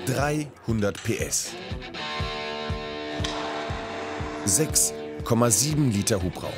300 PS. 6,7 Liter Hubraum.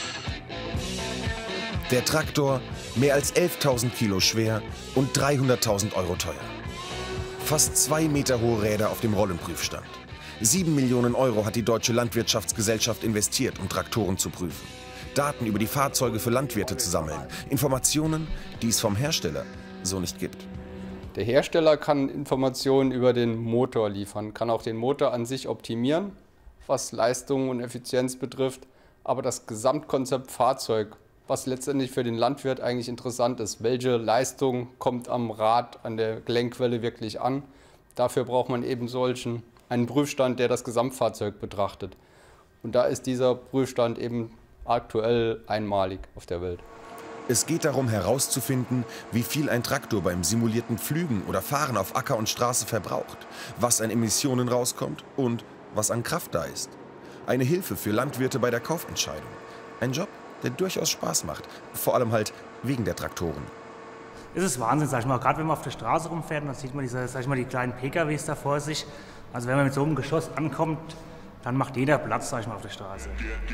Der Traktor mehr als 11.000 Kilo schwer und 300.000 € teuer. Fast 2 Meter hohe Räder auf dem Rollenprüfstand. 7 Millionen € hat die Deutsche Landwirtschaftsgesellschaft investiert, um Traktoren zu prüfen. Daten über die Fahrzeuge für Landwirte zu sammeln. Informationen, die es vom Hersteller so nicht gibt. Der Hersteller kann Informationen über den Motor liefern, kann auch den Motor an sich optimieren, was Leistung und Effizienz betrifft. Aber das Gesamtkonzept Fahrzeug, was letztendlich für den Landwirt eigentlich interessant ist, welche Leistung kommt am Rad, an der Gelenkwelle wirklich an, dafür braucht man eben einen Prüfstand, der das Gesamtfahrzeug betrachtet. Und da ist dieser Prüfstand eben aktuell einmalig auf der Welt. Es geht darum herauszufinden, wie viel ein Traktor beim simulierten Pflügen oder Fahren auf Acker und Straße verbraucht, was an Emissionen rauskommt und was an Kraft da ist. Eine Hilfe für Landwirte bei der Kaufentscheidung. Ein Job, der durchaus Spaß macht, vor allem halt wegen der Traktoren. Es ist Wahnsinn, sag ich mal, gerade wenn man auf der Straße rumfährt, dann sieht man sag ich mal, die kleinen PKWs da vor sich. Also wenn man mit so einem Geschoss ankommt, dann macht jeder Platz, sag ich mal, auf der Straße.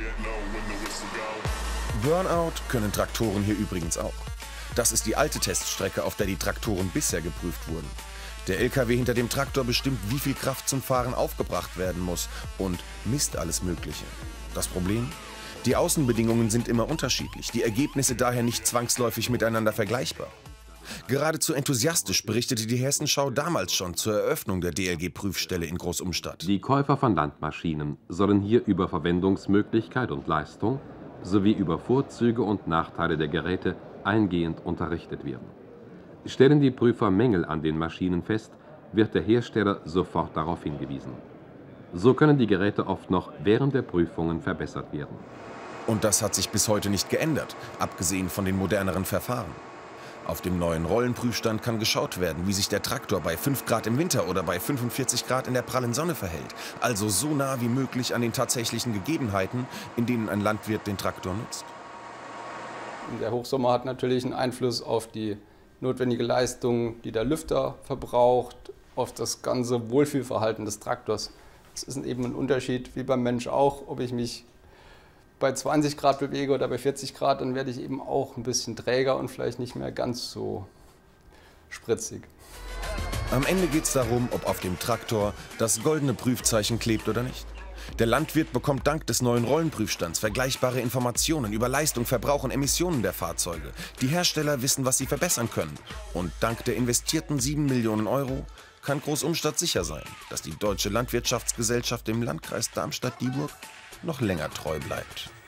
Burnout können Traktoren hier übrigens auch. Das ist die alte Teststrecke, auf der die Traktoren bisher geprüft wurden. Der LKW hinter dem Traktor bestimmt, wie viel Kraft zum Fahren aufgebracht werden muss und misst alles Mögliche. Das Problem? Die Außenbedingungen sind immer unterschiedlich, die Ergebnisse daher nicht zwangsläufig miteinander vergleichbar. Geradezu enthusiastisch berichtete die Hessenschau damals schon zur Eröffnung der DLG-Prüfstelle in Großumstadt. Die Käufer von Landmaschinen sollen hier über Verwendungsmöglichkeit und Leistung sowie über Vorzüge und Nachteile der Geräte eingehend unterrichtet werden. Stellen die Prüfer Mängel an den Maschinen fest, wird der Hersteller sofort darauf hingewiesen. So können die Geräte oft noch während der Prüfungen verbessert werden. Und das hat sich bis heute nicht geändert, abgesehen von den moderneren Verfahren. Auf dem neuen Rollenprüfstand kann geschaut werden, wie sich der Traktor bei 5 Grad im Winter oder bei 45 Grad in der prallen Sonne verhält. Also so nah wie möglich an den tatsächlichen Gegebenheiten, in denen ein Landwirt den Traktor nutzt. Der Hochsommer hat natürlich einen Einfluss auf die notwendige Leistung, die der Lüfter verbraucht, auf das ganze Wohlfühlverhalten des Traktors. Es ist eben ein Unterschied, wie beim Mensch auch, ob ich mich bei 20 Grad bewege oder bei 40 Grad, dann werde ich eben auch ein bisschen träger und vielleicht nicht mehr ganz so spritzig. Am Ende geht es darum, ob auf dem Traktor das goldene Prüfzeichen klebt oder nicht. Der Landwirt bekommt dank des neuen Rollenprüfstands vergleichbare Informationen über Leistung, Verbrauch und Emissionen der Fahrzeuge. Die Hersteller wissen, was sie verbessern können. Und dank der investierten 7 Millionen € kann Großumstadt sicher sein, dass die Deutsche Landwirtschaftsgesellschaft dem Landkreis Darmstadt-Dieburg noch länger treu bleibt.